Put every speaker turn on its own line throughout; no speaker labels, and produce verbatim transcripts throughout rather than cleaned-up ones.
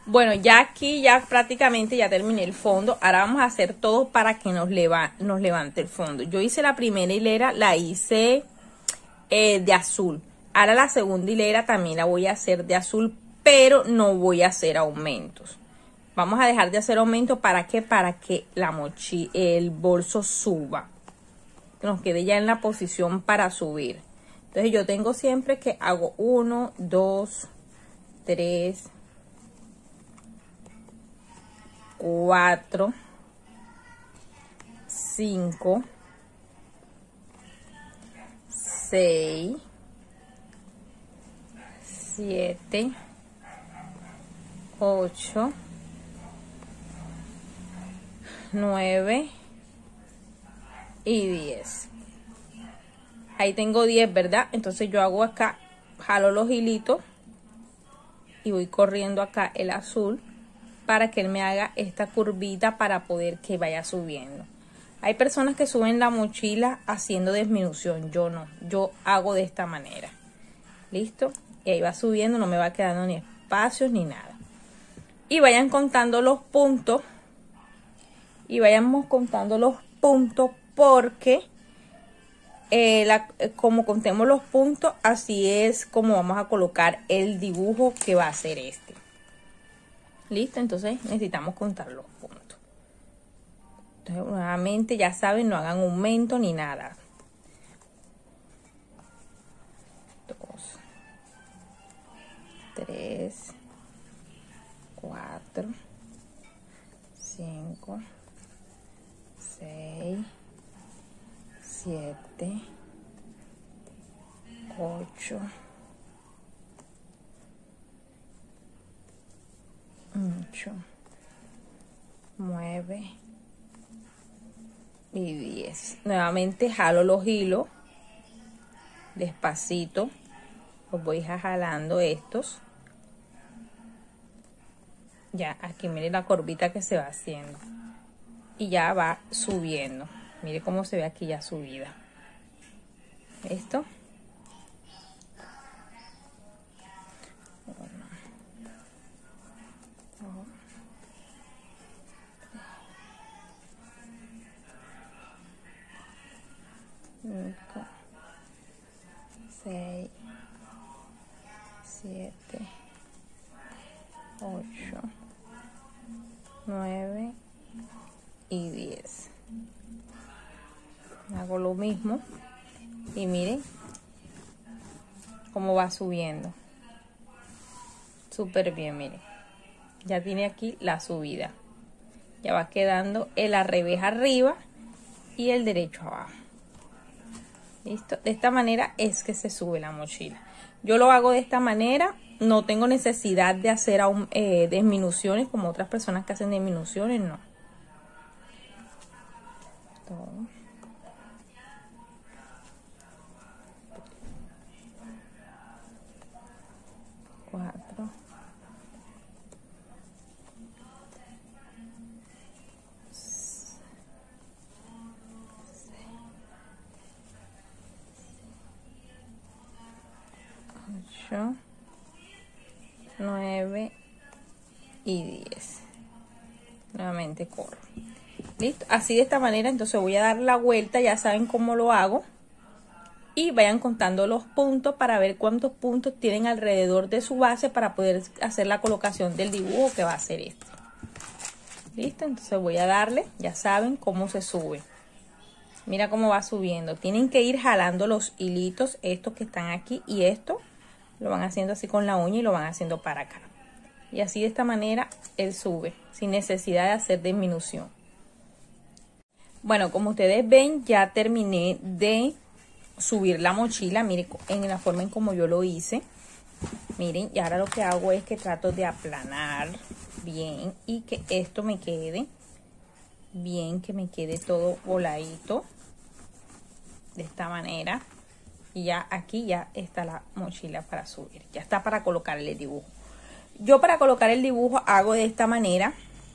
Bueno, ya aquí ya prácticamente ya terminé el fondo. Ahora vamos a hacer todo para que nos, leva, nos levante el fondo. Yo hice la primera hilera, la hice eh, de azul. Ahora la segunda hilera también la voy a hacer de azul, pero no voy a hacer aumentos. Vamos a dejar de hacer aumentos. ¿Para qué? Para que la mochila, el bolso suba. Que nos quede ya en la posición para subir. Entonces yo tengo siempre que hago uno, dos, tres, cuatro, cinco, seis, siete, ocho, nueve y diez. Ahí tengo diez, ¿verdad? Entonces yo hago acá, jalo los hilitos y voy corriendo acá el azul para que él me haga esta curvita para poder que vaya subiendo. Hay personas que suben la mochila haciendo disminución, yo no, yo hago de esta manera. ¿Listo? Y ahí va subiendo, no me va quedando ni espacios ni nada. Y vayan contando los puntos. Y vayamos contando los puntos porque eh, la, como contemos los puntos, así es como vamos a colocar el dibujo que va a ser este. ¿Listo? Entonces necesitamos contar los puntos. Entonces nuevamente ya saben, no hagan aumento ni nada. Dos, tres, cuatro, cinco, seis, siete, ocho, ocho, nueve y diez. Nuevamente jalo los hilos despacito, los voy jalando estos. Ya aquí miren la curvita que se va haciendo y ya va subiendo. Mire cómo se ve aquí ya subida. Esto. cinco, seis, siete, ocho, nueve y diez. Hago lo mismo y miren cómo va subiendo. Súper bien, miren. Ya tiene aquí la subida. Ya va quedando el al revés arriba y el derecho abajo. ¿Listo? De esta manera es que se sube la mochila. Yo lo hago de esta manera. No tengo necesidad de hacer aún, eh, disminuciones como otras personas que hacen disminuciones, no. Todo. Cuatro. Ocho, nueve y diez. Nuevamente corro. Listo, así de esta manera. Entonces voy a dar la vuelta, ya saben cómo lo hago. Y vayan contando los puntos para ver cuántos puntos tienen alrededor de su base para poder hacer la colocación del dibujo que va a ser este. Listo, entonces voy a darle, ya saben cómo se sube. Mira cómo va subiendo. Tienen que ir jalando los hilitos, estos que están aquí, y esto lo van haciendo así con la uña y lo van haciendo para acá. Y así de esta manera él sube, sin necesidad de hacer disminución. Bueno, como ustedes ven, ya terminé de subir la mochila. Miren en la forma en como yo lo hice. Miren, y ahora lo que hago es que trato de aplanar bien y que esto me quede bien, que me quede todo voladito de esta manera. Y ya aquí ya está la mochila para subir, ya está para colocarle el dibujo. Yo para colocar el dibujo hago de esta manera.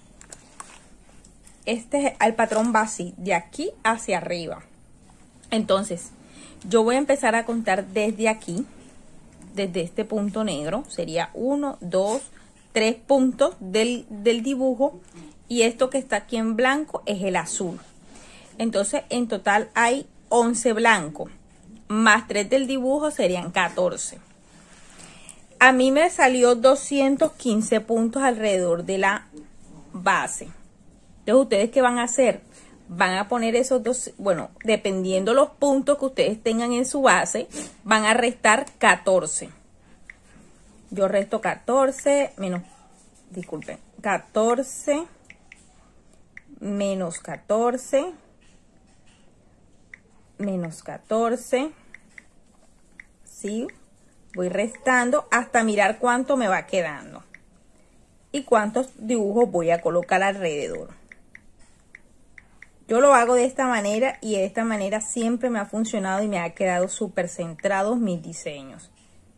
Este el patrón va así, de aquí hacia arriba. Entonces yo voy a empezar a contar desde aquí, desde este punto negro. Sería uno, dos, tres puntos del, del dibujo y esto que está aquí en blanco es el azul. Entonces en total hay once blancos, más tres del dibujo serían catorce. A mí me salió doscientos quince puntos alrededor de la base. Entonces, ¿ustedes qué van a hacer? Van a poner esos dos, bueno, dependiendo los puntos que ustedes tengan en su base, van a restar catorce. Yo resto catorce, menos, disculpen, catorce, menos catorce, menos catorce, ¿sí? Voy restando hasta mirar cuánto me va quedando y cuántos dibujos voy a colocar alrededor. Yo lo hago de esta manera y de esta manera siempre me ha funcionado y me ha quedado súper centrados mis diseños.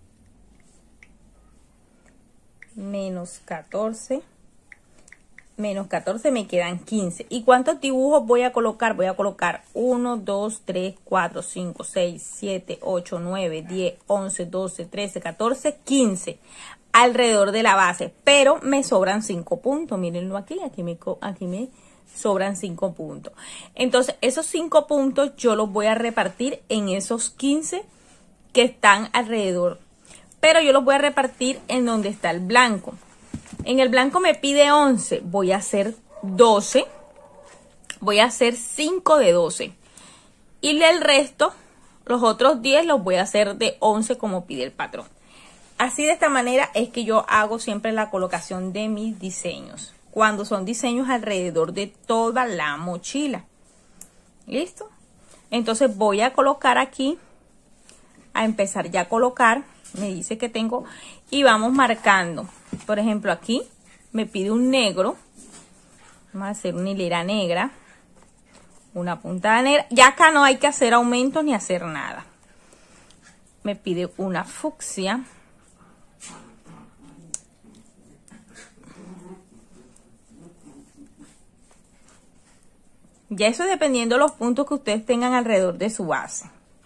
Menos catorce, menos catorce, me quedan quince. ¿Y cuántos dibujos voy a colocar? Voy a colocar uno, dos, tres, cuatro, cinco, seis, siete, ocho, nueve, diez, once, doce, trece, catorce, quince alrededor de la base, pero me sobran cinco puntos. Mírenlo aquí, aquí me, aquí me sobran cinco puntos. Entonces esos cinco puntos yo los voy a repartir en esos quince que están alrededor, pero yo los voy a repartir en donde está el blanco. En el blanco me pide once, voy a hacer doce, voy a hacer cinco de doce. Y del resto, los otros diez los voy a hacer de once como pide el patrón. Así de esta manera es que yo hago siempre la colocación de mis diseños, cuando son diseños alrededor de toda la mochila. ¿Listo? Entonces voy a colocar aquí, a empezar ya a colocar, me dice que tengo, y vamos marcando. Por ejemplo, aquí me pide un negro. Vamos a hacer una hilera negra. Una puntada negra. Ya acá no hay que hacer aumentos ni hacer nada. Me pide una fucsia. Ya eso dependiendo de los puntos que ustedes tengan alrededor de su base.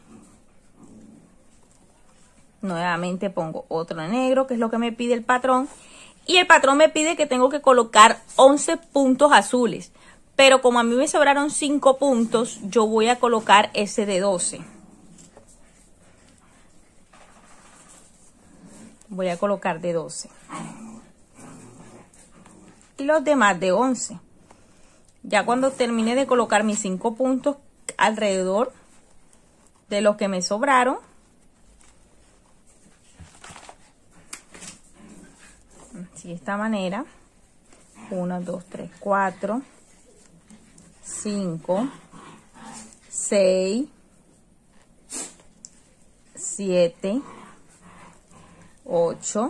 Nuevamente pongo otro negro, que es lo que me pide el patrón. Y el patrón me pide que tengo que colocar once puntos azules. Pero como a mí me sobraron cinco puntos, yo voy a colocar ese de doce. Voy a colocar de doce. Y los demás de once. Ya cuando termine de colocar mis cinco puntos alrededor de los que me sobraron, así de esta manera, uno, dos, tres, cuatro, cinco, seis, siete, ocho,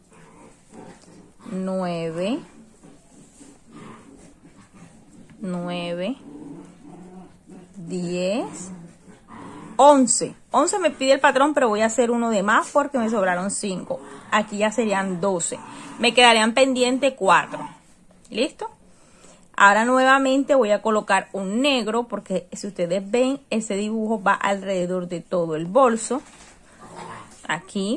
nueve, nueve, diez, once. once me pide el patrón, pero voy a hacer uno de más porque me sobraron cinco. Aquí ya serían doce. Me quedarían pendientes cuatro. ¿Listo? Ahora nuevamente voy a colocar un negro porque si ustedes ven, ese dibujo va alrededor de todo el bolso. Aquí.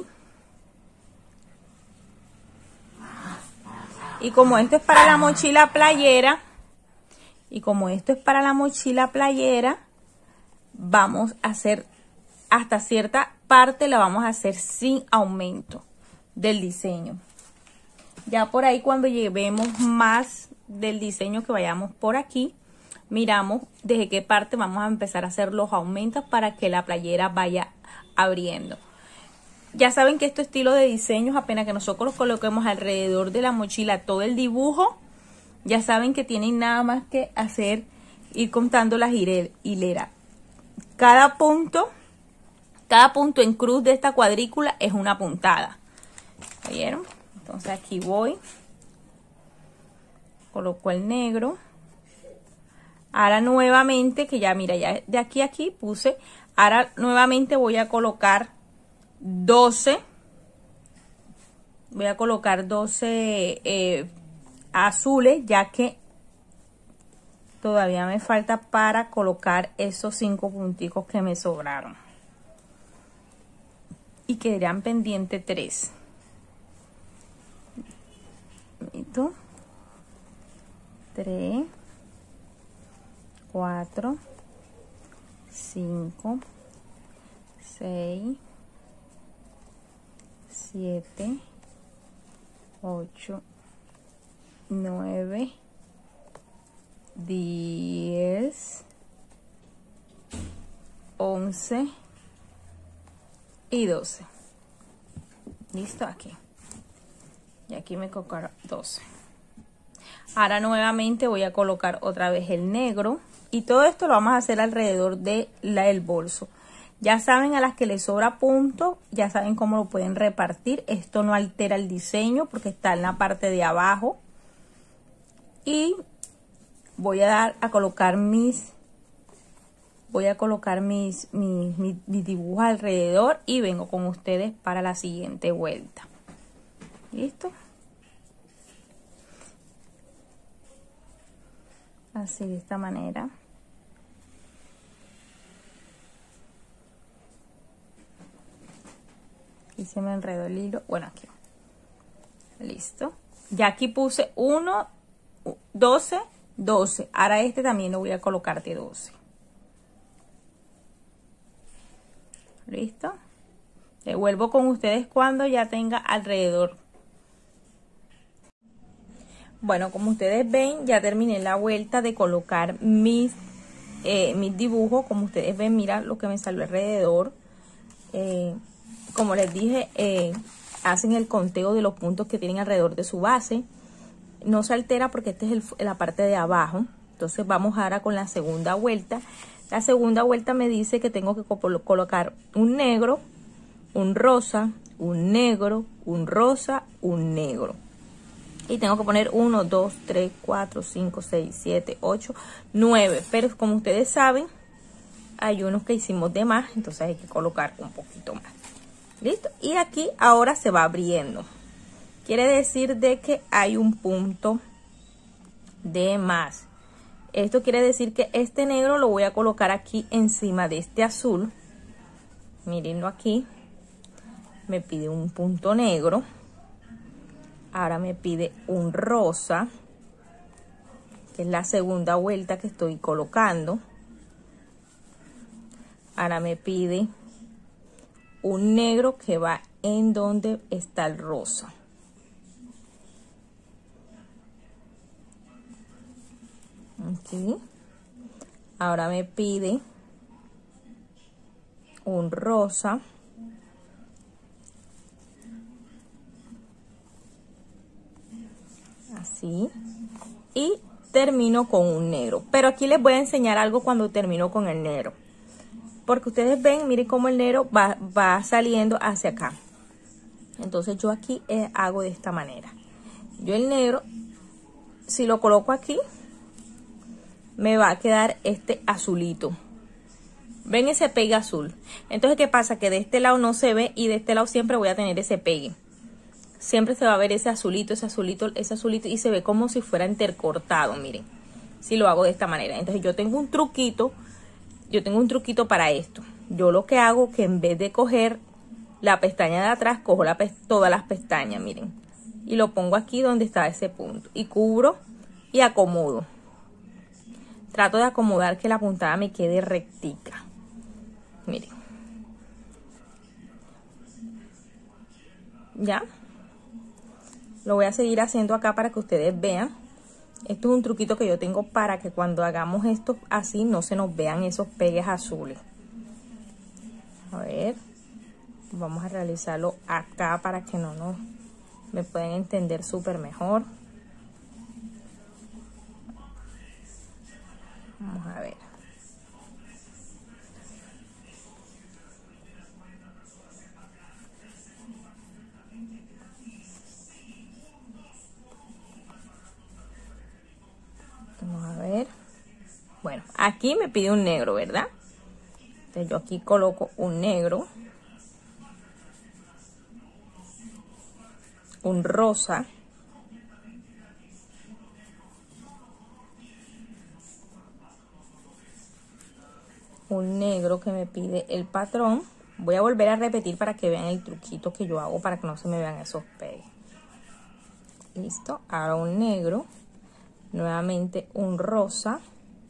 Y como esto es para la mochila playera, y como esto es para la mochila playera, vamos a hacer hasta cierta parte, la vamos a hacer sin aumento del diseño. Ya por ahí cuando llevemos más del diseño que vayamos por aquí, miramos desde qué parte vamos a empezar a hacer los aumentos para que la playera vaya abriendo. Ya saben que este estilo de diseños, apenas que nosotros coloquemos alrededor de la mochila todo el dibujo, ya saben que tienen nada más que hacer, ir contando las hileras. Cada punto, cada punto en cruz de esta cuadrícula es una puntada. ¿Vieron? Entonces aquí voy, coloco el negro. Ahora nuevamente, que ya mira, ya de aquí a aquí puse, ahora nuevamente voy a colocar doce. Voy a colocar doce eh, azules, ya que todavía me falta para colocar esos cinco punticos que me sobraron. Y quedarían pendientes tres. Listo. tres, cuatro, cinco, seis, siete, ocho, nueve, diez, once y doce. Listo, aquí. Y aquí me colocaron doce. Ahora nuevamente voy a colocar otra vez el negro. Y todo esto lo vamos a hacer alrededor de la, el bolso. Ya saben, a las que les sobra punto, ya saben cómo lo pueden repartir. Esto no altera el diseño porque está en la parte de abajo. Y voy a dar a colocar mis voy a colocar mis, mis, mis, mis dibujos alrededor y vengo con ustedes para la siguiente vuelta. ¿Listo? Así, de esta manera. Y se me enredó el hilo. Bueno, aquí. Listo. Ya aquí puse uno, doce, doce. Ahora este también lo voy a colocar de doce. Listo. Devuelvo con ustedes cuando ya tenga alrededor. Bueno, como ustedes ven, ya terminé la vuelta de colocar mis, eh, mis dibujos. Como ustedes ven, mira lo que me salió alrededor. Eh, como les dije, eh, hacen el conteo de los puntos que tienen alrededor de su base. No se altera porque esta es el, la parte de abajo. Entonces vamos ahora con la segunda vuelta. La segunda vuelta me dice que tengo que colocar un negro, un rosa, un negro, un rosa, un negro. Y tengo que poner uno, dos, tres, cuatro, cinco, seis, siete, ocho, nueve. Pero como ustedes saben, hay unos que hicimos de más, entonces hay que colocar un poquito más. ¿Listo? Y aquí ahora se va abriendo. Quiere decir de que hay un punto de más. Esto quiere decir que este negro lo voy a colocar aquí encima de este azul. Mírenlo aquí. Me pide un punto negro. Ahora me pide un rosa, que es la segunda vuelta que estoy colocando. Ahora me pide un negro que va en donde está el rosa. Aquí. Ahora me pide un rosa. Así. Y termino con un negro. Pero aquí les voy a enseñar algo cuando termino con el negro. Porque ustedes ven, miren cómo el negro va, va saliendo hacia acá. Entonces yo aquí eh, hago de esta manera. Yo el negro, si lo coloco aquí, me va a quedar este azulito. ¿Ven ese pegue azul? Entonces, ¿qué pasa? Que de este lado no se ve y de este lado siempre voy a tener ese pegue. Siempre se va a ver ese azulito, ese azulito, ese azulito y se ve como si fuera intercortado, miren. Si lo hago de esta manera. Entonces yo tengo un truquito, yo tengo un truquito para esto. Yo lo que hago es que en vez de coger la pestaña de atrás, cojo la todas las pestañas, miren. Y lo pongo aquí donde está ese punto. Y cubro y acomodo. Trato de acomodar que la puntada me quede rectica. Miren. ¿Ya? Lo voy a seguir haciendo acá para que ustedes vean. Esto es un truquito que yo tengo para que cuando hagamos esto así no se nos vean esos pegues azules. A ver. Vamos a realizarlo acá para que no nos me puedan entender súper mejor. Vamos a ver. Vamos a ver. Bueno, aquí me pide un negro, ¿verdad? Entonces yo aquí coloco un negro. Un rosa. Un negro que me pide el patrón. Voy a volver a repetir para que vean el truquito que yo hago para que no se me vean esos pegues. Listo, ahora un negro, nuevamente un rosa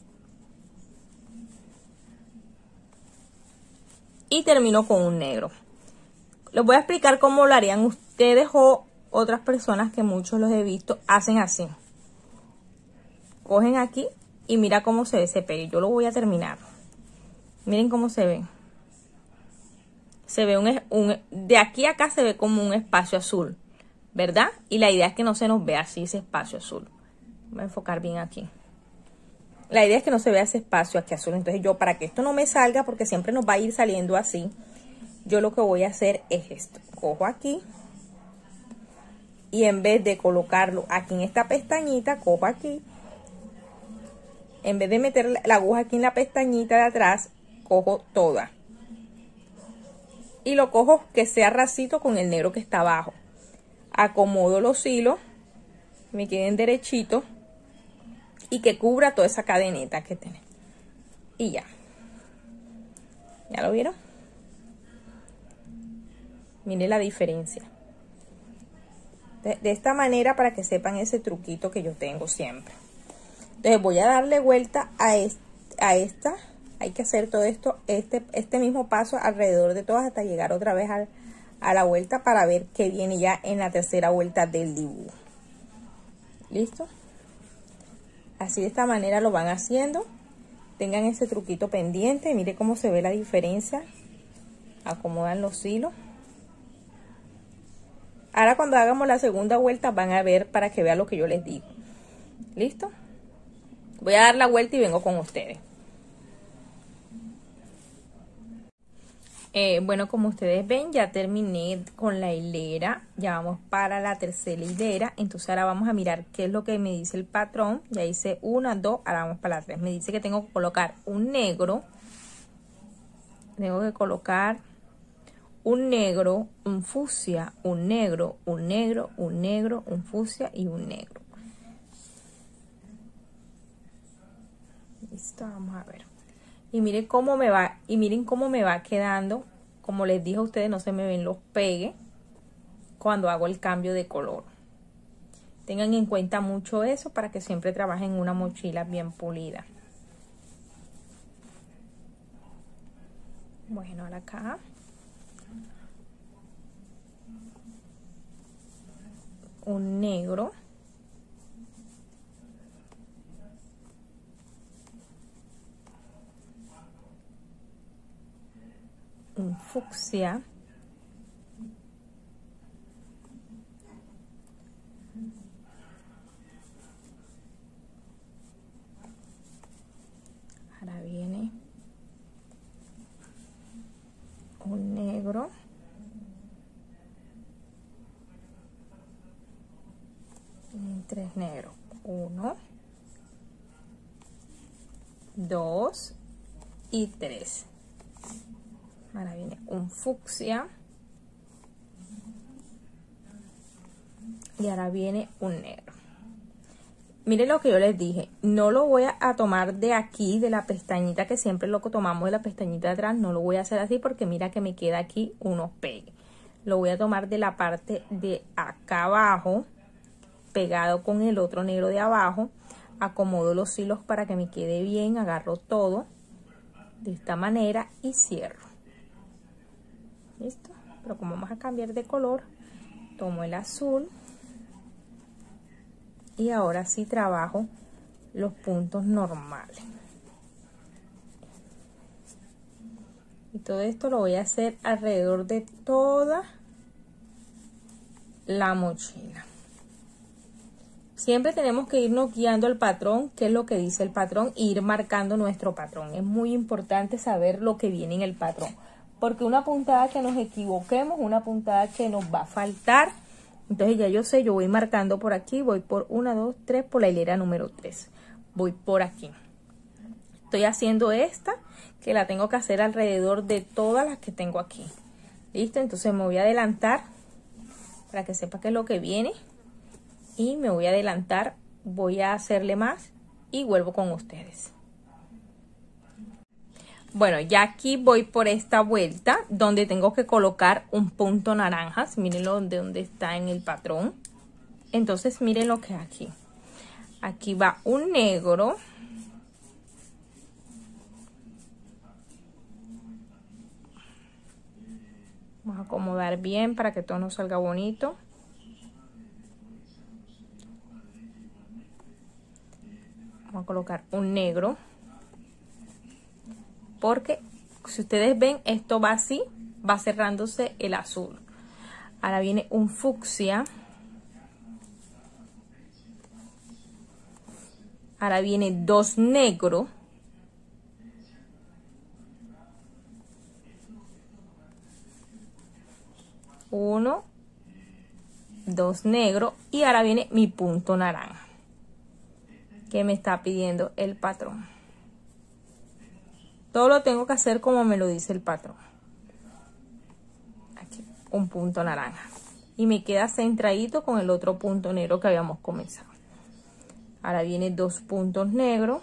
y termino con un negro. Les voy a explicar cómo lo harían ustedes o otras personas que muchos los he visto hacen así. Cogen aquí y mira cómo se ve ese pegue. Yo lo voy a terminar. Miren cómo se ve. Se ve un, un de aquí a acá se ve como un espacio azul, ¿verdad? Y la idea es que no se nos vea así ese espacio azul. Voy a enfocar bien aquí. La idea es que no se vea ese espacio aquí azul. Entonces yo, para que esto no me salga, porque siempre nos va a ir saliendo así, yo lo que voy a hacer es esto. Cojo aquí y en vez de colocarlo aquí en esta pestañita, cojo aquí. En vez de meter la aguja aquí en la pestañita de atrás, cojo toda. Y lo cojo que sea racito con el negro que está abajo. Acomodo los hilos, me queden derechitos y que cubra toda esa cadeneta que tiene. Y ya. ¿Ya lo vieron? Miren la diferencia. De, de esta manera, para que sepan ese truquito que yo tengo siempre. Entonces voy a darle vuelta a, est a esta. Hay que hacer todo esto, este, este mismo paso alrededor de todas hasta llegar otra vez al, a la vuelta para ver qué viene ya en la tercera vuelta del dibujo. ¿Listo? Así de esta manera lo van haciendo. Tengan ese truquito pendiente. Mire cómo se ve la diferencia. Acomodan los hilos. Ahora cuando hagamos la segunda vuelta van a ver para que vean lo que yo les digo. ¿Listo? Voy a dar la vuelta y vengo con ustedes. Eh, bueno, como ustedes ven, ya terminé con la hilera. Ya vamos para la tercera hilera. Entonces ahora vamos a mirar qué es lo que me dice el patrón. Ya hice una, dos, ahora vamos para la tres. Me dice que tengo que colocar un negro. Tengo que colocar un negro, un fucsia, un negro, un negro, un negro, un fucsia y un negro. Listo, vamos a ver. Y miren cómo me va, y miren cómo me va quedando. Como les dije a ustedes, no se me ven los pegues cuando hago el cambio de color. Tengan en cuenta mucho eso para que siempre trabajen una mochila bien pulida. Bueno, ahora acá. Un negro. Un fucsia. Ahora viene un negro. Y tres negros. Uno, dos y tres. Ahora viene un fucsia. Y ahora viene un negro. Miren lo que yo les dije. No lo voy a tomar de aquí, de la pestañita que siempre lo tomamos de la pestañita de atrás. No lo voy a hacer así porque mira que me queda aquí unos pegues. Lo voy a tomar de la parte de acá abajo, pegado con el otro negro de abajo. Acomodo los hilos para que me quede bien. Agarro todo de esta manera y cierro. ¿Listo? Pero como vamos a cambiar de color, tomo el azul y ahora sí trabajo los puntos normales. Y todo esto lo voy a hacer alrededor de toda la mochila. Siempre tenemos que irnos guiando el patrón, qué es lo que dice el patrón, e ir marcando nuestro patrón. Es muy importante saber lo que viene en el patrón. Porque una puntada que nos equivoquemos, una puntada que nos va a faltar. Entonces ya yo sé, yo voy marcando por aquí, voy por una, dos, tres, por la hilera número tres. Voy por aquí. Estoy haciendo esta, que la tengo que hacer alrededor de todas las que tengo aquí. ¿Listo? Entonces me voy a adelantar para que sepa qué es lo que viene. Y me voy a adelantar, voy a hacerle más y vuelvo con ustedes. Bueno, ya aquí voy por esta vuelta donde tengo que colocar un punto naranjas. Mírenlo de donde está en el patrón. Entonces miren lo que hay aquí. Aquí va un negro. Vamos a acomodar bien para que todo nos salga bonito. Vamos a colocar un negro. Porque si ustedes ven, esto va así, va cerrándose el azul. Ahora viene un fucsia. Ahora viene dos negros. Uno, dos negros. Y ahora viene mi punto naranja que me está pidiendo el patrón. Todo lo tengo que hacer como me lo dice el patrón. Aquí, un punto naranja. Y me queda centradito con el otro punto negro que habíamos comenzado. Ahora viene dos puntos negros.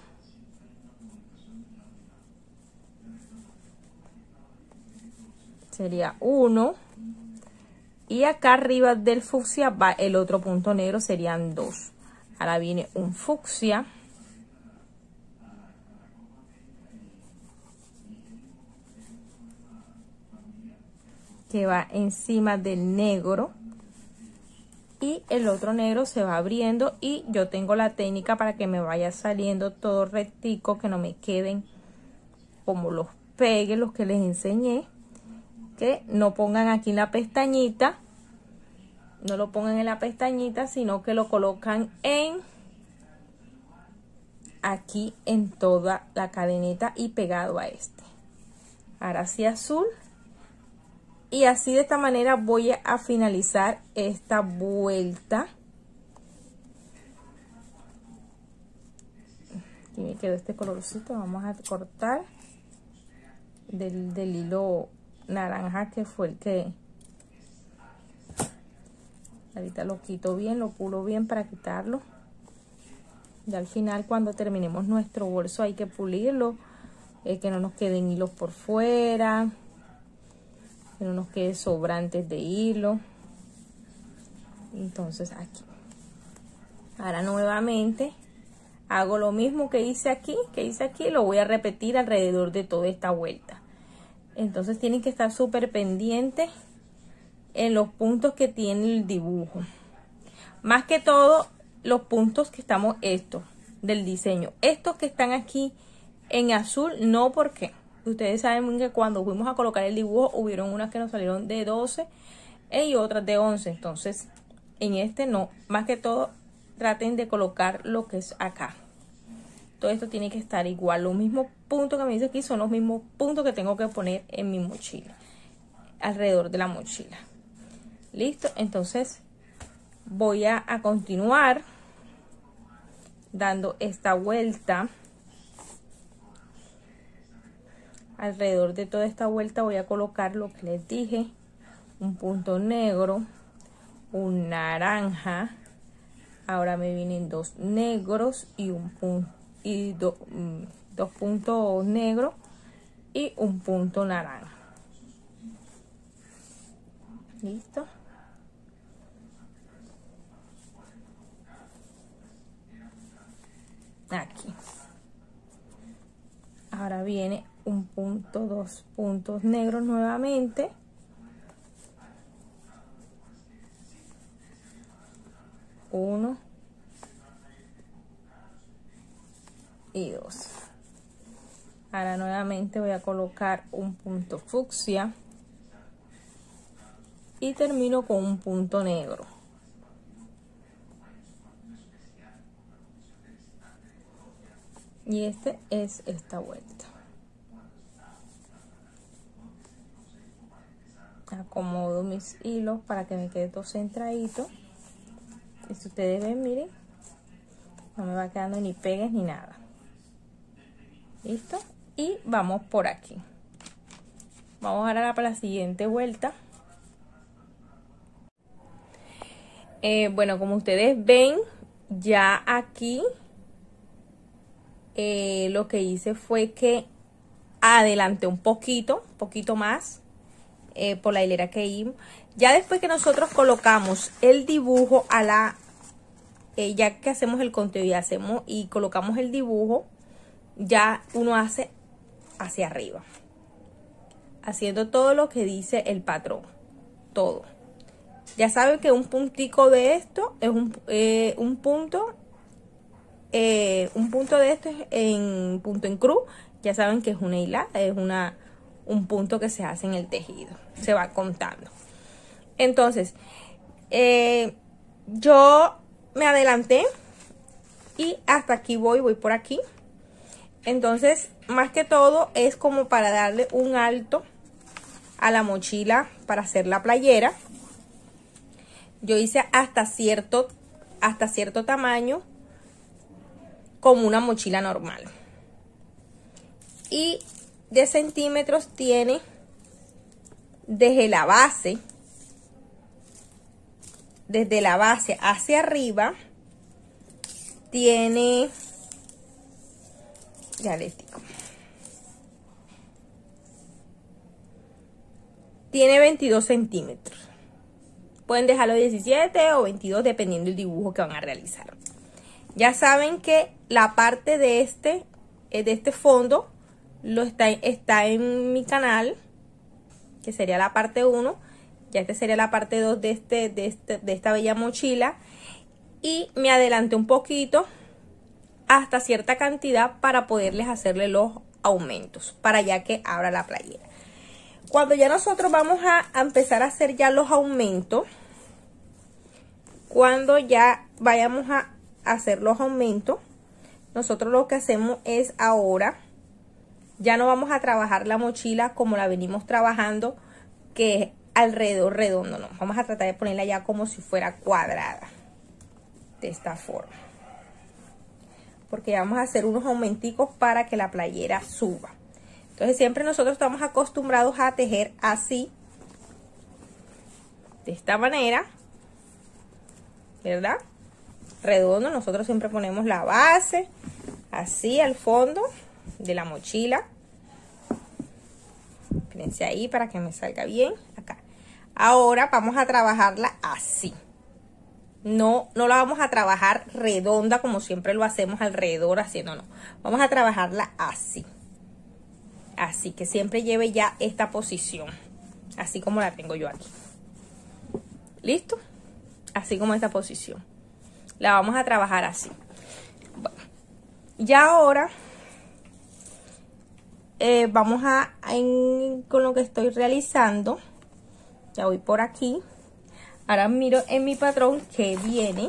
Sería uno. Y acá arriba del fucsia va el otro punto negro, serían dos. Ahora viene un fucsia. Que va encima del negro. Y el otro negro se va abriendo y yo tengo la técnica para que me vaya saliendo todo rectico, que no me queden como los pegues, los que les enseñé. Que no pongan aquí en la pestañita, no lo pongan en la pestañita, sino que lo colocan en aquí en toda la cadeneta y pegado a este. Ahora sí azul. Y así de esta manera voy a finalizar esta vuelta. Aquí me quedó este colorcito. Vamos a cortar del, del hilo naranja, que fue el que... Ahorita lo quito bien, lo pulo bien para quitarlo. Y al final, cuando terminemos nuestro bolso, hay que pulirlo. Eh, que no nos queden hilos por fuera. Que no nos quede sobrantes de hilo. Entonces aquí. Ahora nuevamente hago lo mismo que hice aquí, que hice aquí, lo voy a repetir alrededor de toda esta vuelta. Entonces tienen que estar súper pendientes en los puntos que tiene el dibujo. Más que todo los puntos que estamos estos del diseño. Estos que están aquí en azul, no, porque ustedes saben que cuando fuimos a colocar el dibujo hubieron unas que nos salieron de doce y otras de once. Entonces en este no, más que todo traten de colocar lo que es acá. Todo esto tiene que estar igual. Los mismos puntos que me dice aquí son los mismos puntos que tengo que poner en mi mochila, alrededor de la mochila. Listo, entonces voy a, a continuar dando esta vuelta. Alrededor de toda esta vuelta voy a colocar lo que les dije: un punto negro, un naranja. Ahora me vienen dos negros y un punto y do, um, dos puntos negros y un punto naranja. Listo. Aquí. Ahora viene un punto, dos puntos negros nuevamente. Uno y dos. Ahora nuevamente voy a colocar un punto fucsia y termino con un punto negro. Y este es esta vuelta. Acomodo mis hilos para que me quede todo centradito. Y si ustedes ven, miren, no me va quedando ni pegues ni nada. Listo. Y vamos por aquí. Vamos ahora para la siguiente vuelta. Eh, bueno, como ustedes ven, ya aquí eh, lo que hice fue que adelanté un poquito, un poquito más eh, por la hilera que íbamos. Ya después que nosotros colocamos el dibujo a la eh, ya que hacemos el conteo y hacemos y colocamos el dibujo, ya uno hace hacia arriba, haciendo todo lo que dice el patrón, todo. Ya saben que un puntico de esto es un, eh, un punto, eh, un punto de esto es en punto en cruz. Ya saben que es una hilada, es una, un punto que se hace en el tejido, se va contando. Entonces, eh, yo me adelanté y hasta aquí voy, voy por aquí. Entonces, más que todo es como para darle un alto a la mochila para hacer la playera. Yo hice hasta cierto, hasta cierto tamaño, como una mochila normal. Y de centímetros tiene desde la base, desde la base hacia arriba, tiene, ya les digo, tiene veintidós centímetros. Pueden dejarlo diecisiete o veintidós dependiendo del dibujo que van a realizar. Ya saben que la parte de este, de este fondo lo está, está en mi canal, que sería la parte uno. Ya este sería la parte dos de, este, de, este, de esta bella mochila. Y me adelanté un poquito hasta cierta cantidad para poderles hacerle los aumentos, para ya que abra la playera. Cuando ya nosotros vamos a, a empezar a hacer ya los aumentos, cuando ya vayamos a hacer los aumentos, nosotros lo que hacemos es ahora, ya no vamos a trabajar la mochila como la venimos trabajando, que es alrededor redondo, no, vamos a tratar de ponerla ya como si fuera cuadrada, de esta forma, porque ya vamos a hacer unos aumenticos para que la playera suba. Entonces siempre nosotros estamos acostumbrados a tejer así, de esta manera, ¿verdad? Redondo. Nosotros siempre ponemos la base así al fondo de la mochila. Fíjense ahí para que me salga bien acá. Ahora vamos a trabajarla así. No, no la vamos a trabajar redonda como siempre lo hacemos alrededor haciendo, no. Vamos a trabajarla así. Así que siempre lleve ya esta posición, así como la tengo yo aquí. ¿Listo? Así como esta posición. La vamos a trabajar así. Bueno, ya ahora eh, vamos a, en, con lo que estoy realizando, ya voy por aquí. Ahora miro en mi patrón que viene.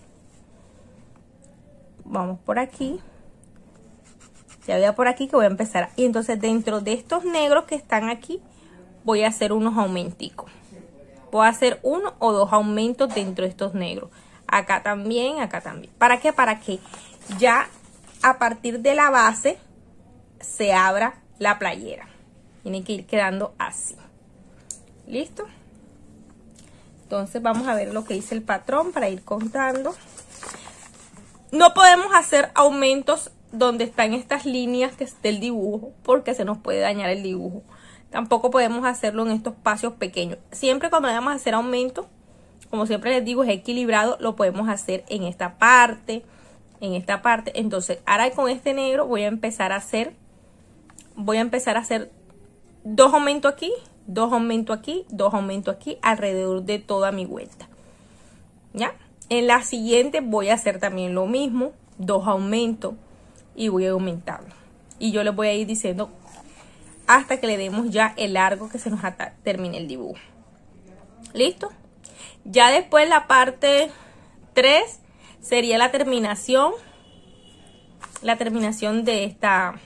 Vamos por aquí. Ya voy a por aquí que voy a empezar. Y entonces dentro de estos negros que están aquí, voy a hacer unos aumenticos. Voy a hacer uno o dos aumentos dentro de estos negros. Acá también, acá también. ¿Para qué? Para que ya a partir de la base se abra la playera. Tiene que ir quedando así. ¿Listo? Entonces vamos a ver lo que dice el patrón para ir contando. No podemos hacer aumentos donde están estas líneas del dibujo, porque se nos puede dañar el dibujo. Tampoco podemos hacerlo en estos espacios pequeños. Siempre cuando vayamos a hacer aumento, como siempre les digo, es equilibrado, lo podemos hacer en esta parte, en esta parte. Entonces, ahora con este negro voy a empezar a hacer, voy a empezar a hacer dos aumentos aquí, dos aumentos aquí, dos aumentos aquí, alrededor de toda mi vuelta. ¿Ya? En la siguiente voy a hacer también lo mismo, dos aumentos. Y voy a aumentarlo. Y yo les voy a ir diciendo hasta que le demos ya el largo que se nos termine el dibujo. ¿Listo? Ya después la parte tres sería la terminación. La terminación de esta.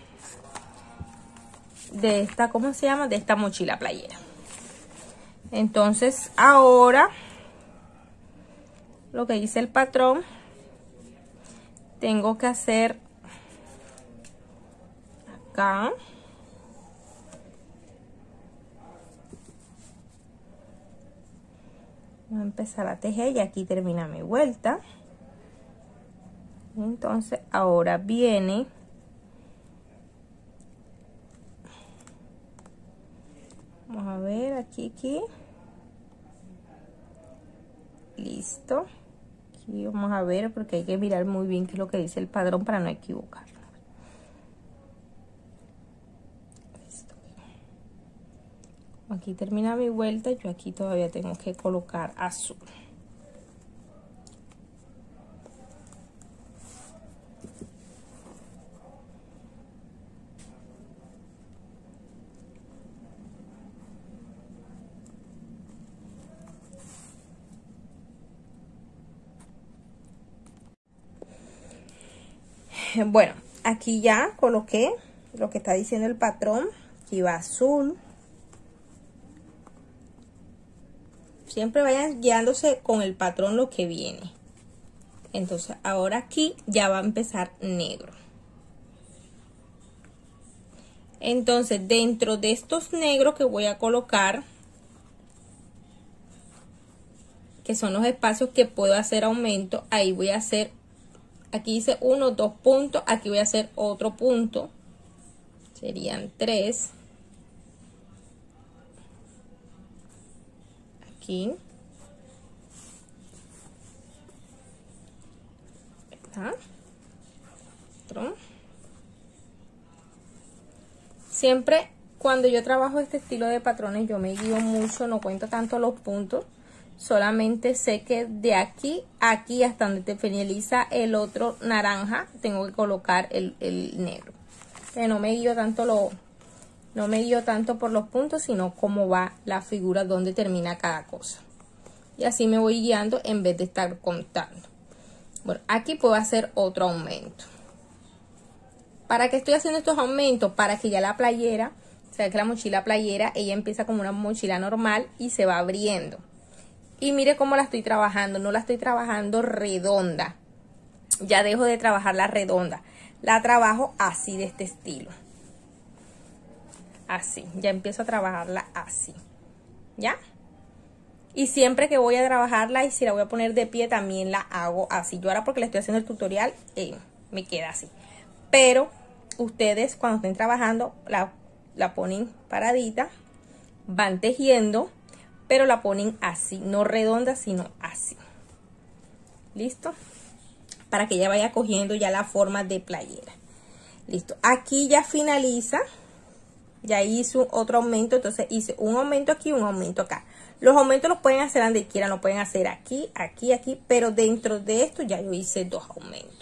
De esta, ¿cómo se llama? De esta mochila playera. Entonces ahora lo que dice el patrón. Tengo que hacer acá. Voy a empezar a tejer y aquí termina mi vuelta. Entonces ahora viene vamos a ver aquí, aquí. Listo. Aquí Aquí vamos a ver, porque hay que mirar muy bien qué es lo que dice el patrón para no equivocarnos. Aquí termina mi vuelta, yo aquí todavía tengo que colocar azul. Bueno, aquí ya coloqué lo que está diciendo el patrón. Aquí va azul. Siempre vayan guiándose con el patrón lo que viene. Entonces ahora aquí ya va a empezar negro. Entonces dentro de estos negros que voy a colocar, que son los espacios que puedo hacer aumento, ahí voy a hacer, aquí hice uno, dos puntos, aquí voy a hacer otro punto, serían tres. Aquí. ¿Está? Otro. Siempre cuando yo trabajo este estilo de patrones yo me guío mucho, no cuento tanto los puntos, solamente sé que de aquí a aquí hasta donde te finaliza el otro naranja tengo que colocar el, el negro. Que no me guío tanto lo, no me guío tanto por los puntos, sino cómo va la figura, donde termina cada cosa. Y así me voy guiando en vez de estar contando. Bueno, aquí puedo hacer otro aumento. ¿Para qué estoy haciendo estos aumentos? Para que ya la playera, o sea que la mochila playera, ella empieza como una mochila normal y se va abriendo. Y mire cómo la estoy trabajando, no la estoy trabajando redonda. Ya dejo de trabajarla redonda. La trabajo así, de este estilo. Así, ya empiezo a trabajarla así. ¿Ya? Y siempre que voy a trabajarla y si la voy a poner de pie también la hago así. Yo ahora porque le estoy haciendo el tutorial eh, me queda así. Pero ustedes cuando estén trabajando la, la ponen paradita, van tejiendo, pero la ponen así, no redonda sino así. ¿Listo? Para que ella vaya cogiendo ya la forma de playera. Listo. Aquí ya finaliza. Ya hice otro aumento, entonces hice un aumento aquí, un aumento acá. Los aumentos los pueden hacer donde quieran, lo pueden hacer aquí, aquí, aquí, pero dentro de esto ya yo hice dos aumentos.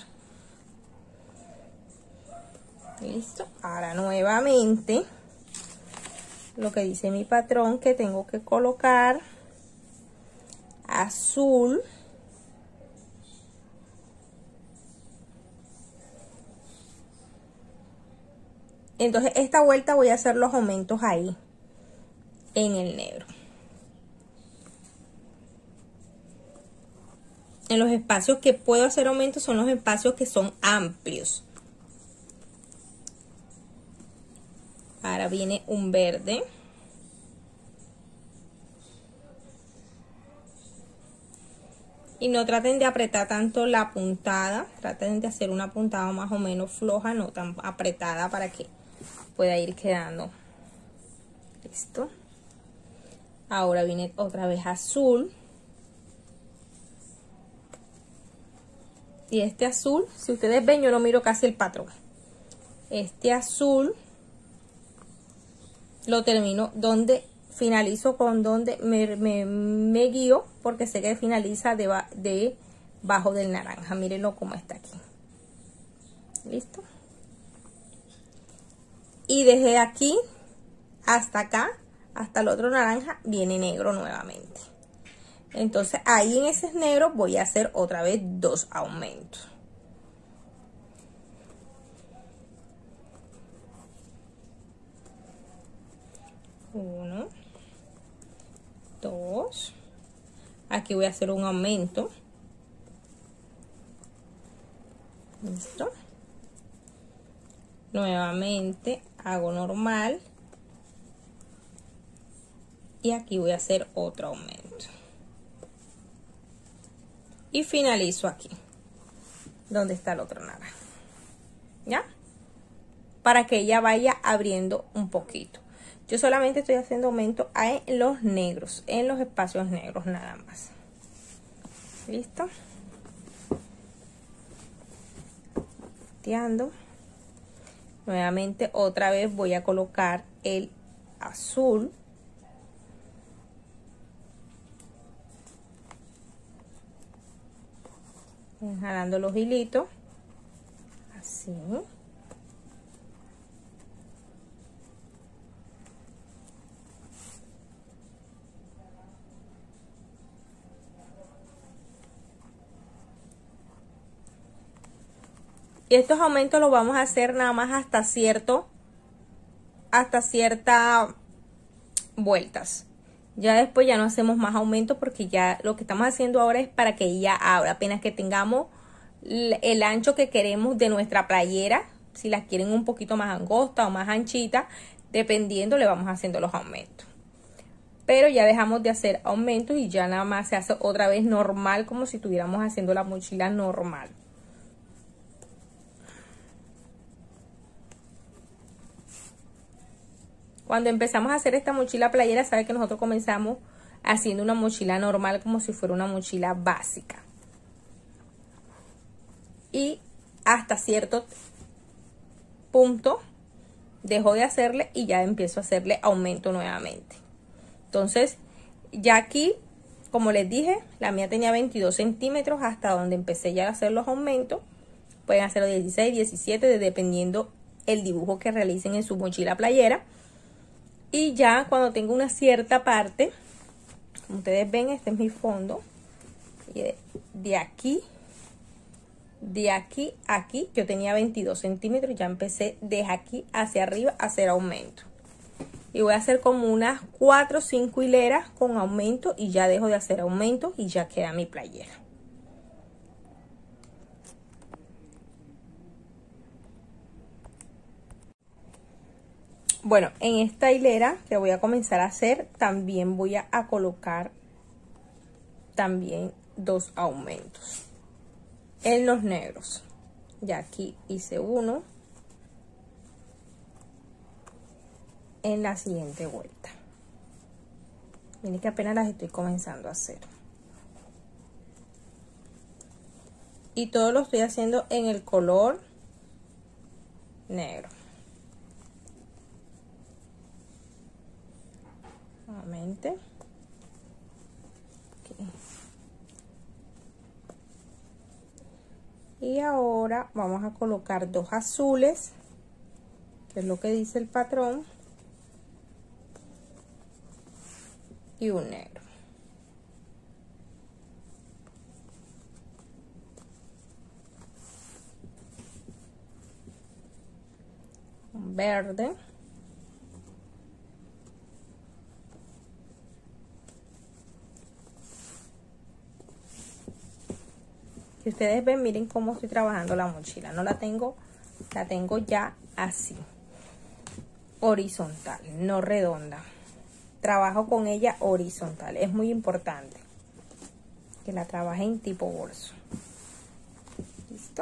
Listo. Ahora nuevamente lo que dice mi patrón, que tengo que colocar azul. Entonces esta vuelta voy a hacer los aumentos ahí en el negro. En los espacios que puedo hacer aumentos son los espacios que son amplios. Ahora viene un verde. Y no traten de apretar tanto la puntada. Traten de hacer una puntada más o menos floja, no tan apretada, para que pueda ir quedando. Listo. Ahora viene otra vez azul. Y este azul, si ustedes ven, yo no miro casi el patrón. Este azul lo termino donde finalizo, con donde me, me, me guío, porque sé que finaliza de, de bajo del naranja. Mírenlo cómo está aquí. Listo. Y desde aquí hasta acá, hasta el otro naranja, viene negro nuevamente. Entonces ahí en ese negro voy a hacer otra vez dos aumentos. Uno, dos. Aquí voy a hacer un aumento. Listo. Nuevamente hago normal. Y aquí voy a hacer otro aumento. Y finalizo aquí, donde está el otro naranja. ¿Ya? Para que ella vaya abriendo un poquito. Yo solamente estoy haciendo aumento en los negros, en los espacios negros nada más. ¿Listo? volteando. Nuevamente otra vez voy a colocar el azul. Jalando los hilitos. Así. Y estos aumentos los vamos a hacer nada más hasta cierto, hasta cierta vueltas. Ya después ya no hacemos más aumentos porque ya lo que estamos haciendo ahora es para que ella abra. Apenas que tengamos el ancho que queremos de nuestra playera, si las quieren un poquito más angosta o más anchita, dependiendo le vamos haciendo los aumentos. Pero ya dejamos de hacer aumentos y ya nada más se hace otra vez normal, como si estuviéramos haciendo la mochila normal. Cuando empezamos a hacer esta mochila playera, sabe que nosotros comenzamos haciendo una mochila normal como si fuera una mochila básica. Y hasta cierto punto dejo de hacerle y ya empiezo a hacerle aumento nuevamente. Entonces, ya aquí, como les dije, la mía tenía veintidós centímetros hasta donde empecé ya a hacer los aumentos. Pueden hacerlo dieciséis, diecisiete, dependiendo el dibujo que realicen en su mochila playera. Y ya cuando tengo una cierta parte, como ustedes ven, este es mi fondo. Y de, de aquí, de aquí a aquí, yo tenía veintidós centímetros. Ya empecé de aquí hacia arriba a hacer aumento. Y voy a hacer como unas cuatro o cinco hileras con aumento y ya dejo de hacer aumento y ya queda mi playera. Bueno, en esta hilera que voy a comenzar a hacer, también voy a, a colocar también dos aumentos en los negros. Ya aquí hice uno. En la siguiente vuelta. Miren que apenas las estoy comenzando a hacer. Y todo lo estoy haciendo en el color negro. Nuevamente. Okay. Y ahora vamos a colocar dos azules, que es lo que dice el patrón. Y un negro. Un verde. Si ustedes ven, miren cómo estoy trabajando la mochila. No la tengo, la tengo ya así. Horizontal, no redonda. Trabajo con ella horizontal. Es muy importante que la trabajen tipo bolso. ¿Listo?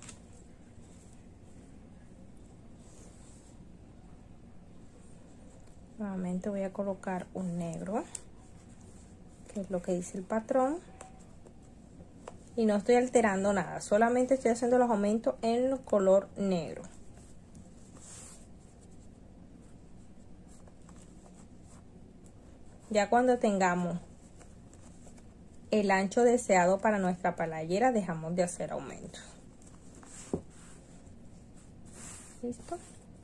Nuevamente voy a colocar un negro, que es lo que dice el patrón. Y no estoy alterando nada. Solamente estoy haciendo los aumentos en el color negro. Ya cuando tengamos el ancho deseado para nuestra playera, dejamos de hacer aumentos. ¿Listo?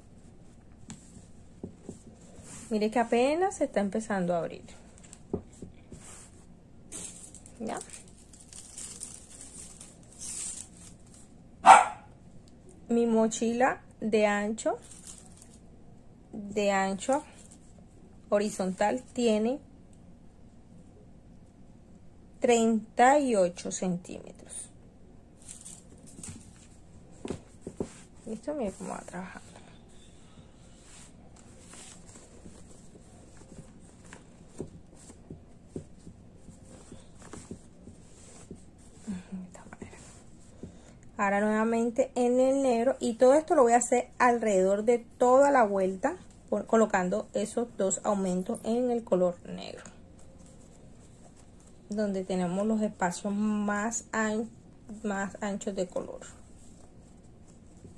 Mire que apenas se está empezando a abrir. ¿Ya? Mi mochila de ancho, de ancho horizontal tiene treinta y ocho centímetros. Listo, miren cómo va trabajando. De esta manera. Ahora nuevamente en el negro, y todo esto lo voy a hacer alrededor de toda la vuelta, colocando esos dos aumentos en el color negro, donde tenemos los espacios más, an más anchos de color.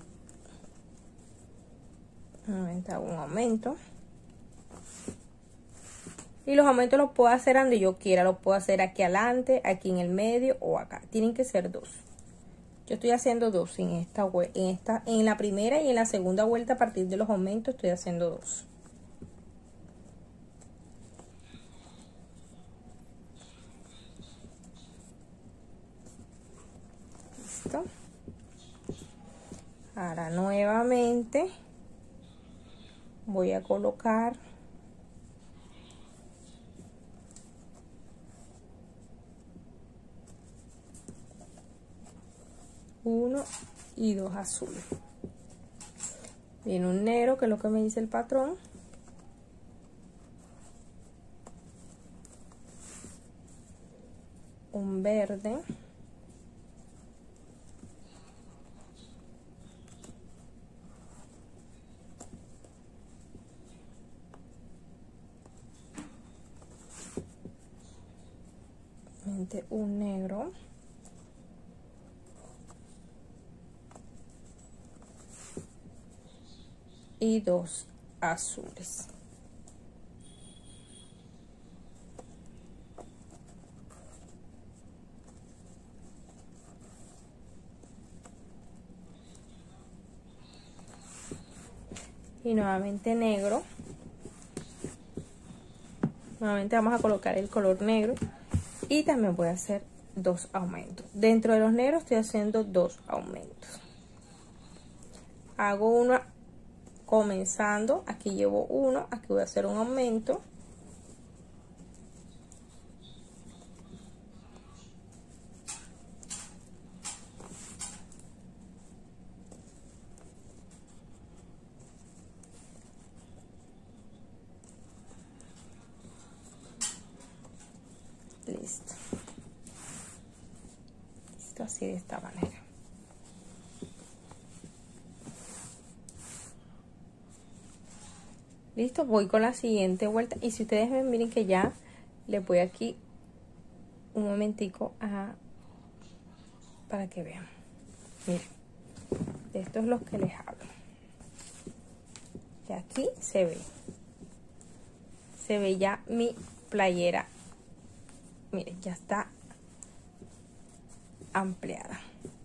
Nuevamente hago un aumento. Y los aumentos los puedo hacer donde yo quiera. Los puedo hacer aquí adelante, aquí en el medio o acá. Tienen que ser dos. Yo estoy haciendo dos en esta, en esta, en la primera y en la segunda vuelta. A partir de los aumentos estoy haciendo dos. Listo. Ahora nuevamente voy a colocar uno y dos azules. Viene un negro, que es lo que me dice el patrón. Un verde. Un negro. Y dos azules. Y nuevamente negro. Nuevamente vamos a colocar el color negro. Y también voy a hacer dos aumentos. Dentro de los negros estoy haciendo dos aumentos. Hago uno comenzando. Aquí llevo uno. Aquí voy a hacer un aumento. Listo. Listo, así de esta manera. Listo, voy con la siguiente vuelta. Y si ustedes ven, miren que ya le voy aquí un momentico a, para que vean. Miren, esto es lo que les hablo. Y aquí se ve. Se ve ya mi playera. Miren, ya está ampliada.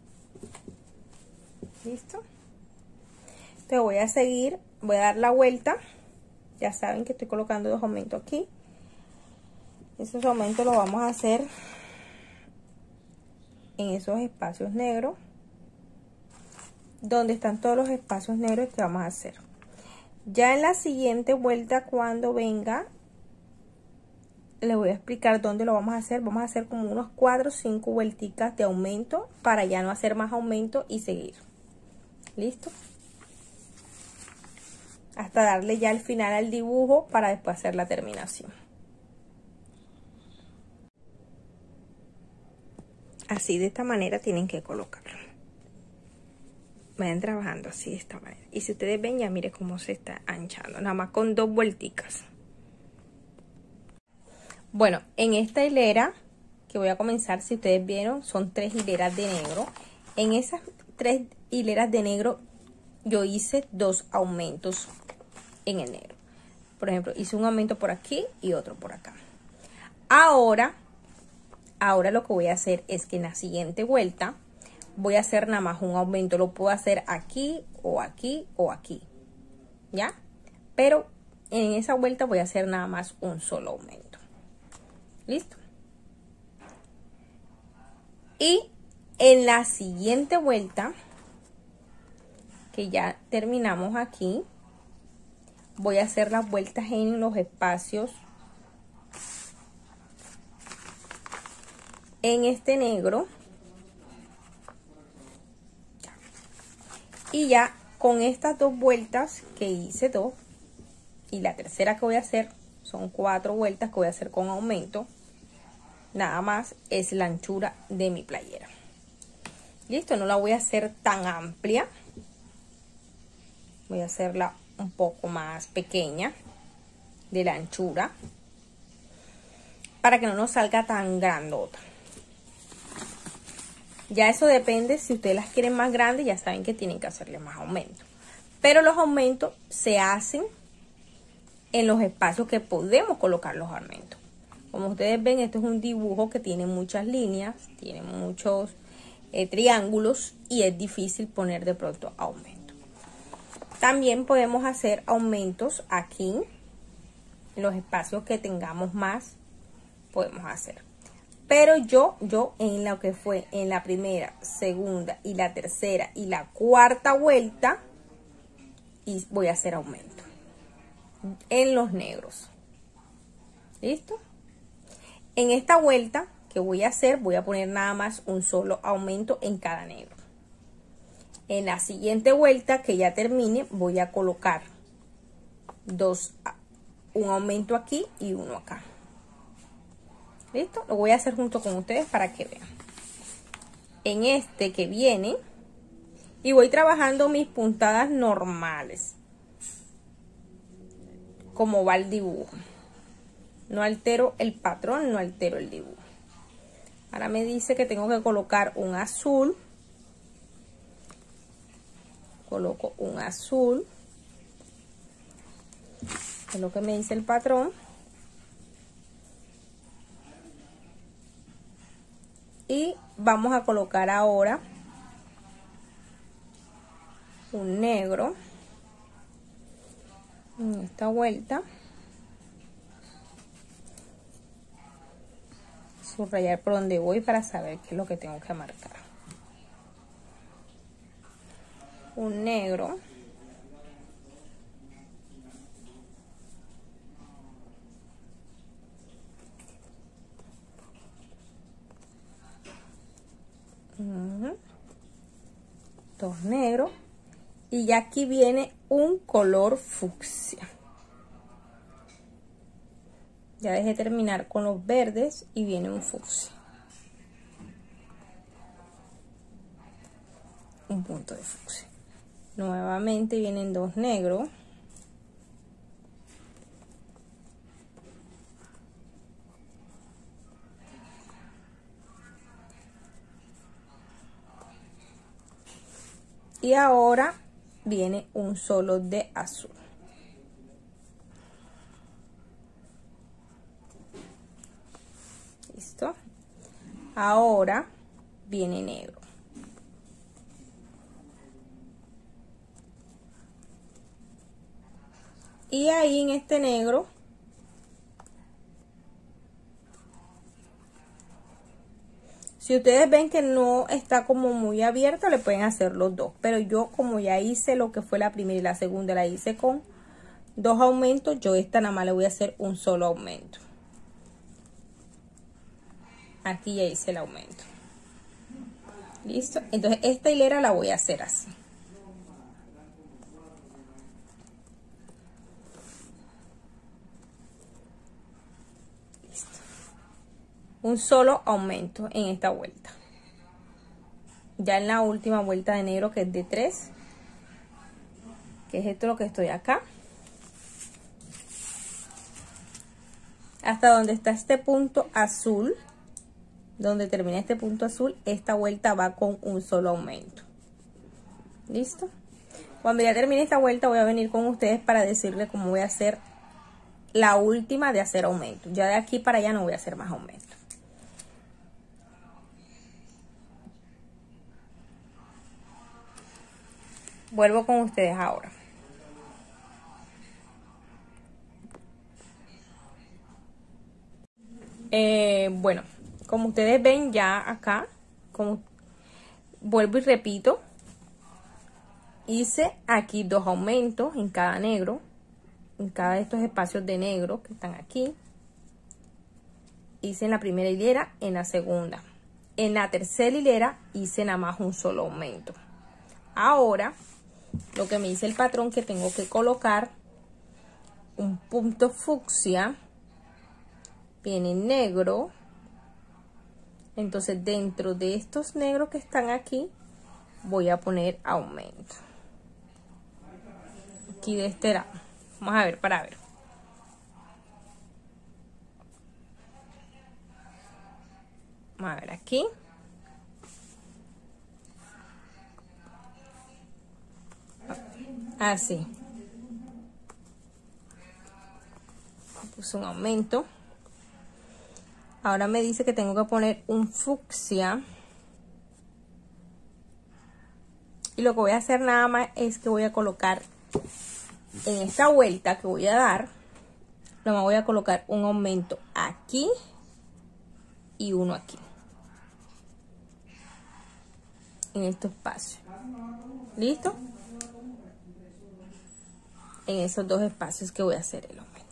¿Listo? Te voy a seguir, voy a dar la vuelta. Ya saben que estoy colocando dos aumentos aquí. Esos aumentos los vamos a hacer en esos espacios negros. Donde están todos los espacios negros que vamos a hacer. Ya en la siguiente vuelta, cuando venga, les voy a explicar dónde lo vamos a hacer. Vamos a hacer como unos cuatro o cinco vuelticas de aumento para ya no hacer más aumento y seguir. ¿Listo? Hasta darle ya el final al dibujo para después hacer la terminación. Así de esta manera tienen que colocarlo. Vayan trabajando así de esta manera. Y si ustedes ven, ya mire cómo se está anchando. Nada más con dos vuelticas. Bueno, en esta hilera que voy a comenzar, si ustedes vieron, son tres hileras de negro. En esas tres hileras de negro yo hice dos aumentos en el negro. Por ejemplo, hice un aumento por aquí y otro por acá. Ahora, ahora lo que voy a hacer es que en la siguiente vuelta voy a hacer nada más un aumento. Lo puedo hacer aquí o aquí o aquí, ¿ya? Pero en esa vuelta voy a hacer nada más un solo aumento. ¿Listo? Y en la siguiente vuelta, que ya terminamos aquí, voy a hacer las vueltas en los espacios en este negro. Y ya con estas dos vueltas que hice dos, y la tercera que voy a hacer, son cuatro vueltas que voy a hacer con aumento. Nada más es la anchura de mi playera. Listo, no la voy a hacer tan amplia. Voy a hacerla un poco más pequeña de la anchura, para que no nos salga tan grandota. Ya eso depende, si ustedes las quieren más grandes, ya saben que tienen que hacerle más aumento. pero los aumentos se hacen en los espacios que podemos colocar los aumentos. Como ustedes ven, esto es un dibujo que tiene muchas líneas, tiene muchos eh, triángulos y es difícil poner de pronto aumento. También podemos hacer aumentos aquí, en los espacios que tengamos más, podemos hacer. Pero yo, yo en lo que fue en la primera, segunda y la tercera y la cuarta vuelta, y voy a hacer aumento en los negros. ¿Listo? En esta vuelta que voy a hacer, voy a poner nada más un solo aumento en cada negro. En la siguiente vuelta que ya termine, voy a colocar dos, un aumento aquí y uno acá. ¿Listo? Lo voy a hacer junto con ustedes para que vean. En este que viene, y voy trabajando mis puntadas normales, como va el dibujo. No altero el patrón, no altero el dibujo. Ahora me dice que tengo que colocar un azul. Coloco un azul. Es lo que me dice el patrón. Y vamos a colocar ahora un negro en esta vuelta. Subrayar por donde voy para saber qué es lo que tengo que marcar. Un negro. Uh-huh. Dos negros. Y ya aquí viene un color fucsia. Ya dejé terminar con los verdes y viene un fucsia. Un punto de fucsia. Nuevamente vienen dos negros. Y ahora viene un solo de azul. Listo. Ahora viene negro. Y ahí en este negro si ustedes ven que no está como muy abierto, le pueden hacer los dos. Pero yo, como ya hice lo que fue la primera y la segunda, la hice con dos aumentos, yo esta nada más le voy a hacer un solo aumento. Aquí ya hice el aumento. Listo. Entonces esta hilera la voy a hacer así. Un solo aumento en esta vuelta. Ya en la última vuelta de negro, que es de tres, que es esto lo que estoy acá, hasta donde está este punto azul, donde termina este punto azul, esta vuelta va con un solo aumento. ¿Listo? Cuando ya termine esta vuelta voy a venir con ustedes para decirles cómo voy a hacer la última de hacer aumento. Ya de aquí para allá no voy a hacer más aumento. Vuelvo con ustedes ahora. Eh, bueno, como ustedes ven ya acá, como vuelvo y repito, hice aquí dos aumentos en cada negro, en cada de estos espacios de negro que están aquí. Hice en la primera hilera, en la segunda. En la tercera hilera hice nada más un solo aumento. Ahora, lo que me dice el patrón, que tengo que colocar un punto fucsia, viene negro. Entonces dentro de estos negros que están aquí voy a poner aumento aquí de este lado. Vamos a ver para ver. Vamos a ver aquí. así. Puse un aumento. Ahora me dice que tengo que poner un fucsia. Y lo que voy a hacer nada más es que voy a colocar en esta vuelta que voy a dar, lo más voy a colocar un aumento aquí y uno aquí. En este espacio. ¿Listo? En esos dos espacios que voy a hacer el aumento.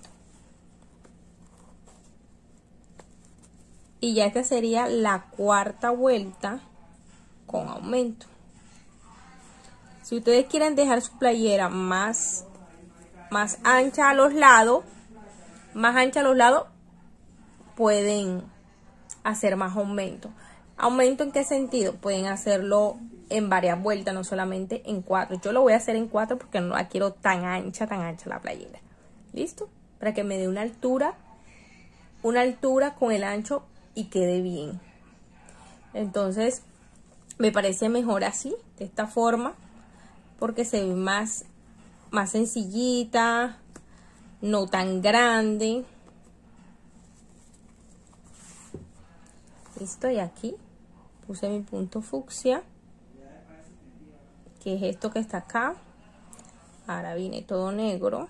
Y ya esta sería la cuarta vuelta con aumento. Si ustedes quieren dejar su playera más, más ancha a los lados, más ancha a los lados, pueden hacer más aumento. ¿Aumento en qué sentido? Pueden hacerlo en varias vueltas, no solamente en cuatro. Yo lo voy a hacer en cuatro porque no la quiero tan ancha, tan ancha la playera. ¿Listo? Para que me dé una altura, una altura con el ancho y quede bien. Entonces, me parece mejor así, de esta forma, porque se ve más, más sencillita, no tan grande. Listo, y aquí puse mi punto fucsia, que es esto que está acá. Ahora viene todo negro.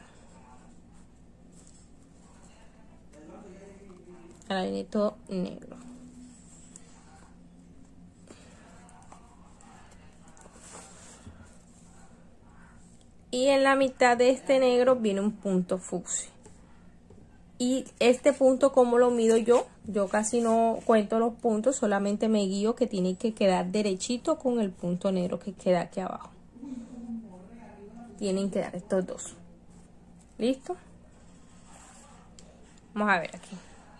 Ahora viene todo negro. Y en la mitad de este negro viene un punto fucsia. Y este punto, ¿cómo lo mido yo? Yo casi no cuento los puntos, solamente me guío que tiene que quedar derechito con el punto negro que queda aquí abajo. Tienen que dar estos dos. ¿Listo? Vamos a ver aquí.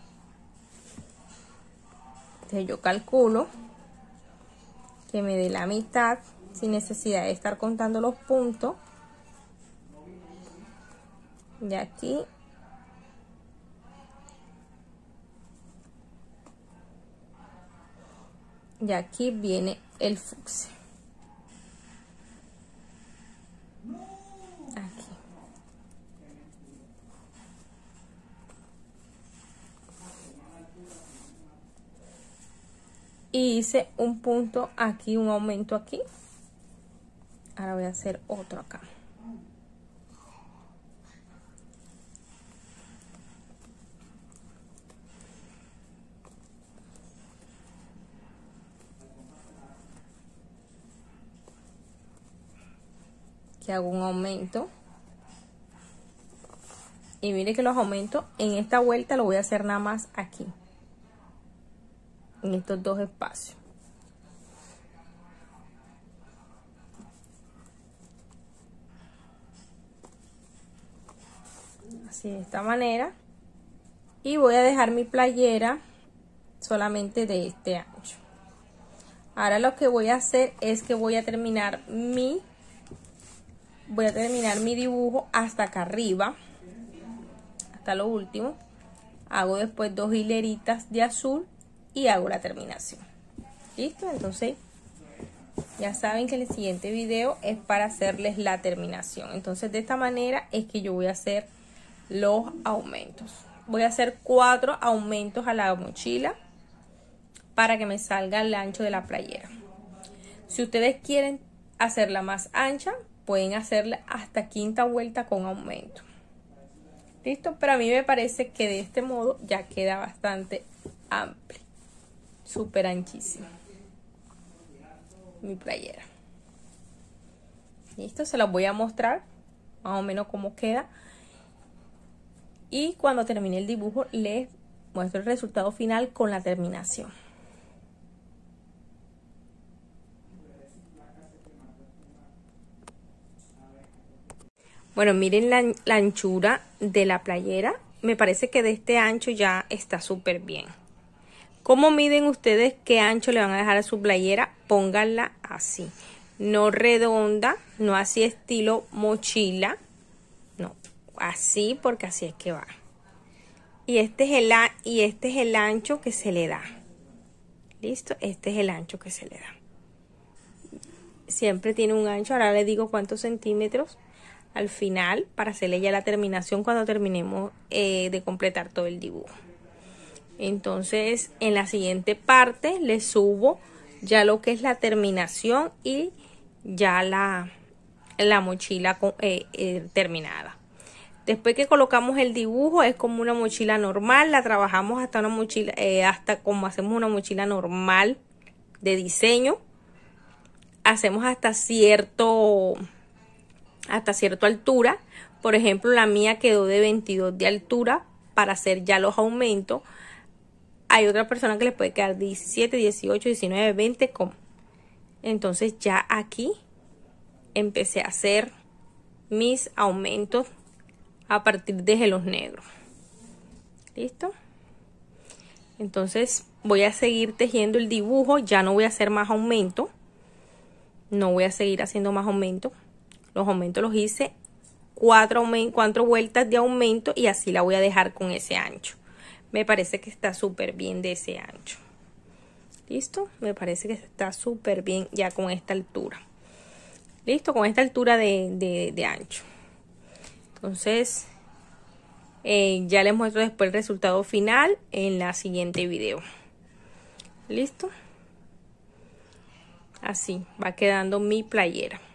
Entonces yo calculo que me dé la mitad sin necesidad de estar contando los puntos. De aquí. Y aquí viene el fucsia. Aquí. Y hice un punto aquí, un aumento aquí. Ahora voy a hacer otro acá. Que hago un aumento. Y mire que los aumentos en esta vuelta lo voy a hacer nada más aquí. En estos dos espacios. Así de esta manera. Y voy a dejar mi playera solamente de este ancho. Ahora lo que voy a hacer es que voy a terminar mi voy a terminar mi dibujo hasta acá arriba, hasta lo último. Hago después dos hileritas de azul y hago la terminación. ¿Listo? Entonces ya saben que el siguiente video es para hacerles la terminación. Entonces de esta manera es que yo voy a hacer los aumentos. Voy a hacer cuatro aumentos a la mochila para que me salga el ancho de la playera. Si ustedes quieren hacerla más ancha, pueden hacerla hasta quinta vuelta con aumento. ¿Listo? Pero a mí me parece que de este modo ya queda bastante amplio. Súper anchísimo. Mi playera. ¿Listo? Se las voy a mostrar más o menos cómo queda. Y cuando termine el dibujo les muestro el resultado final con la terminación. Bueno, miren la, la anchura de la playera. Me parece que de este ancho ya está súper bien. ¿Cómo miden ustedes qué ancho le van a dejar a su playera? Pónganla así. No redonda, no así estilo mochila. No, así porque así es que va. Y este es el, y este es el ancho que se le da. ¿Listo? Este es el ancho que se le da. Siempre tiene un ancho. Ahora les digo cuántos centímetros. al final para hacerle ya la terminación cuando terminemos eh, de completar todo el dibujo. Entonces en la siguiente parte le subo ya lo que es la terminación y ya la, la mochila eh, eh, terminada. Después que colocamos el dibujo es como una mochila normal, la trabajamos hasta una mochila, eh, hasta como hacemos una mochila normal de diseño. Hacemos hasta cierto, hasta cierta altura. Por ejemplo, la mía quedó de veintidós de altura para hacer ya los aumentos. Hay otra persona que les puede quedar diecisiete, dieciocho, diecinueve, veinte. Como. Entonces ya aquí empecé a hacer mis aumentos a partir de gelos negros. ¿Listo? Entonces voy a seguir tejiendo el dibujo. Ya no voy a hacer más aumento. No voy a seguir haciendo más aumento. Los aumentos los hice cuatro, cuatro vueltas de aumento y así la voy a dejar con ese ancho. Me parece que está súper bien de ese ancho. ¿Listo? Me parece que está súper bien ya con esta altura. ¿Listo? Con esta altura de, de, de ancho. Entonces, eh, ya les muestro después el resultado final en la siguiente video. ¿Listo? Así va quedando mi playera.